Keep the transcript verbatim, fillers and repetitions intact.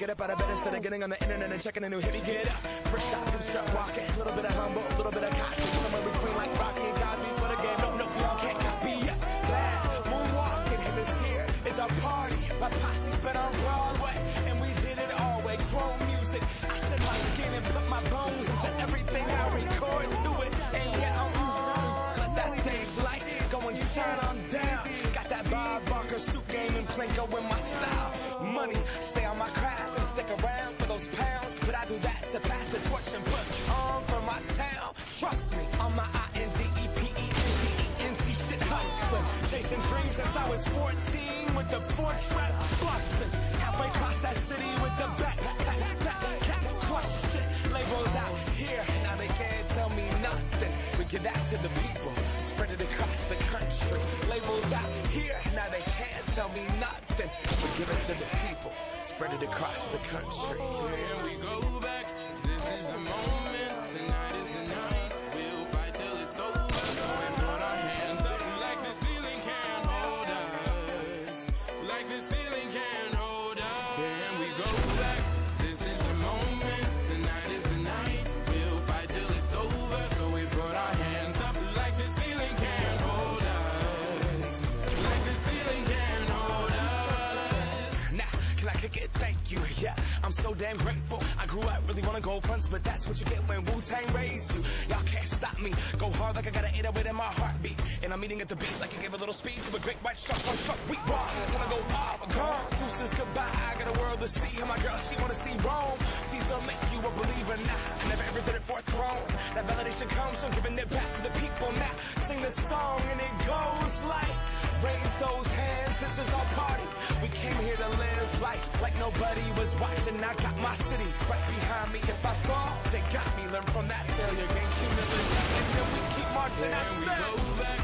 get up out of bed instead of getting on the internet and checking a new hit. Me get up, fresh out from strut walking, a little bit of humble, a little bit of cautious, somewhere between like Rocky and Cosby's for the game. No, no, y'all can't copy yet. Glad moonwalking, and this here is our party. My posse's been on Broadway, and we did it all way. Chrome music, I shed my skin and put my bones into everything I record to it. And yeah, I'm on, let that stage light go and shine on down. Got that Bob Barker suit game and Plinko in my style. Money, stay on my craft and stick around for those pounds. But I do that to pass the torch and put on for my town. Trust me, on my I N D E P E N D E N T shit hustling. Chasing dreams since I was fourteen with the four trap bustin'. Halfway across that city with the back, back, back, back, crush shit. Labels out here, now they can't tell me nothing. We give that to the people, spread it across the country. Labels out here, now they can't tell me nothing. We give it to the people, spread it across the country. Here we go back, this is the moment, tonight is the night. We'll fight till it's over, so we put our hands up like the ceiling can't hold us. Like the ceiling can't hold us. Here we go back, this is the moment, tonight is the night. We'll fight till it's over, so we put our hands up like the ceiling can't hold us. Like the ceiling can't hold us. Now, can I kick it? Thank you, yeah, I'm so damn grateful. I grew up really wanna go fronts, but that's what you get when Wu-Tang raised you. Y'all can't stop me, go hard like I got an eight oh eight in my heartbeat. And I'm eating at the beat like I gave a little speed to a great white shark on truck. We raw, till I go off, gone. Deuces goodbye, I got a world to see. And my girl, she wanna see Rome. Caesar make you a believer now. I never ever did it for a throne. That validation comes from giving it back to the people now. Sing the song and it goes like, raise those hands, this is our party. We came here to live life like nobody was watching. I got my city right behind me. If I fall, they got me. Learn from that failure, gain humility, and then we keep marching. I Here we said, go back,